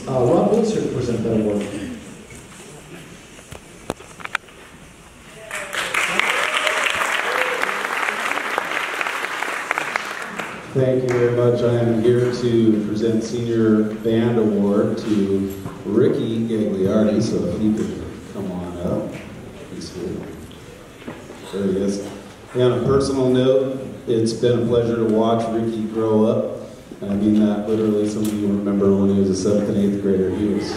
is Rob Willis here to present that award. Thank you very much. I am here to present Senior Band Award to Ricky Gagliardi, so if he could come on up. He's here. There he is. And on a personal note, it's been a pleasure to watch Ricky grow up. And I mean that literally. Some of you remember when he was a 7th and 8th grader, he was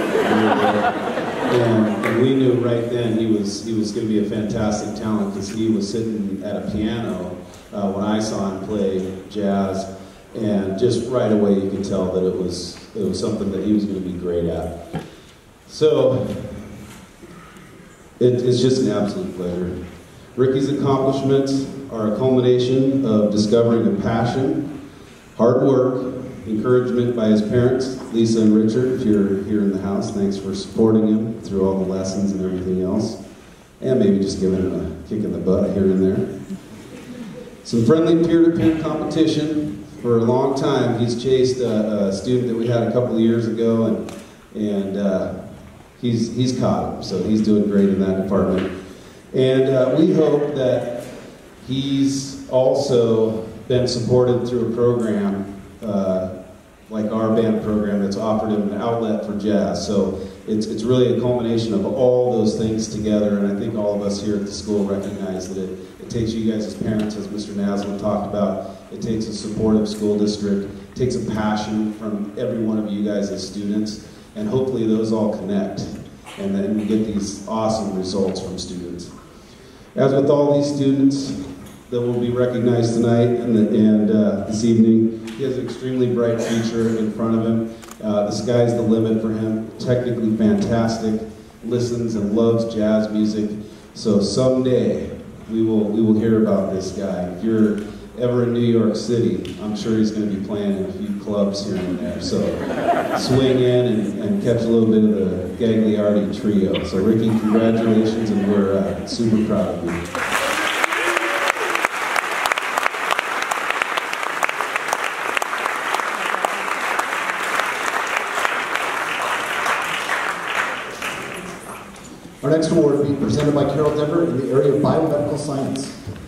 and we knew right then he was going to be a fantastic talent because he was sitting at a piano when I saw him play jazz, and just right away you could tell that it was something that he was going to be great at. So it's just an absolute pleasure. Ricky's accomplishments are a culmination of discovering a passion, hard work, encouragement by his parents, Lisa and Richard, if you're here in the house. Thanks for supporting him through all the lessons and everything else. And maybe just giving him a kick in the butt here and there. Some friendly peer-to-peer competition. For a long time, he's chased a student that we had a couple of years ago, and he's caught him, so he's doing great in that department. And we hope that he's also been supported through a program like our band program that's offered him an outlet for jazz. So it's really a culmination of all those things together, and I think all of us here at the school recognize that it takes you guys as parents, as Mr. Naslin talked about, it takes a supportive school district, it takes a passion from every one of you guys as students, and hopefully those all connect, and then we get these awesome results from students. As with all these students that will be recognized tonight and this evening, he has an extremely bright future in front of him. The sky's the limit for him. Technically fantastic, listens and loves jazz music. So someday we will hear about this guy. If you're ever in New York City, I'm sure he's going to be playing in a few clubs here and there. So swing in and catch a little bit of the Gagliardi trio. So Ricky, congratulations, and we're super proud of you. Our next award will be presented by Carol Dever in the area of biomedical science.